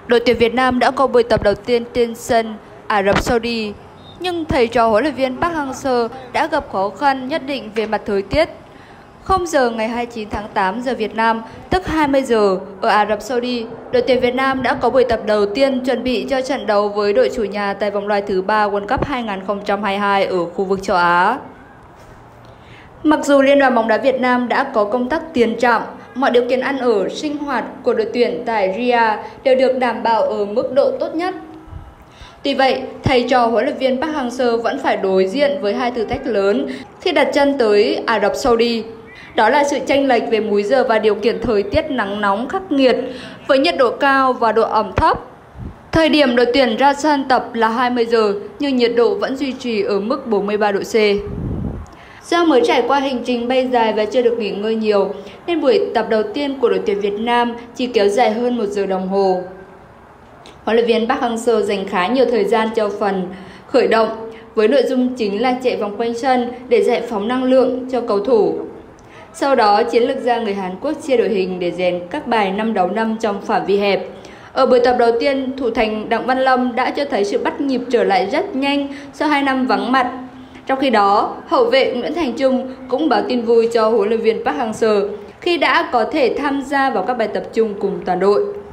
Đội tuyển Việt Nam đã có buổi tập đầu tiên trên sân Ả Rập Saudi, nhưng thầy trò huấn luyện viên Park Hang-seo đã gặp khó khăn nhất định về mặt thời tiết. 0 giờ ngày 29 tháng 8 giờ Việt Nam, tức 20 giờ ở Ả Rập Saudi, đội tuyển Việt Nam đã có buổi tập đầu tiên chuẩn bị cho trận đấu với đội chủ nhà tại vòng loại thứ 3 World Cup 2022 ở khu vực châu Á. Mặc dù Liên đoàn bóng đá Việt Nam đã có công tác tiền trạm, mọi điều kiện ăn ở, sinh hoạt của đội tuyển tại Riyadh đều được đảm bảo ở mức độ tốt nhất. Tuy vậy, thầy trò huấn luyện viên Park Hang-seo vẫn phải đối diện với hai thử thách lớn khi đặt chân tới Ả Rập Saudi. Đó là sự chênh lệch về múi giờ và điều kiện thời tiết nắng nóng khắc nghiệt với nhiệt độ cao và độ ẩm thấp. Thời điểm đội tuyển ra sân tập là 20 giờ nhưng nhiệt độ vẫn duy trì ở mức 43 độ C. Do mới trải qua hành trình bay dài và chưa được nghỉ ngơi nhiều, nên buổi tập đầu tiên của đội tuyển Việt Nam chỉ kéo dài hơn 1 giờ đồng hồ. Huấn luyện viên Park Hang-seo dành khá nhiều thời gian cho phần khởi động, với nội dung chính là chạy vòng quanh sân để giải phóng năng lượng cho cầu thủ. Sau đó, chiến lược gia người Hàn Quốc chia đội hình để rèn các bài 5 đấu 5 trong phạm vi hẹp. Ở buổi tập đầu tiên, thủ thành Đặng Văn Lâm đã cho thấy sự bắt nhịp trở lại rất nhanh sau 2 năm vắng mặt. Trong khi đó, hậu vệ Nguyễn Thành Trung cũng báo tin vui cho huấn luyện viên Park Hang-seo khi đã có thể tham gia vào các bài tập chung cùng toàn đội.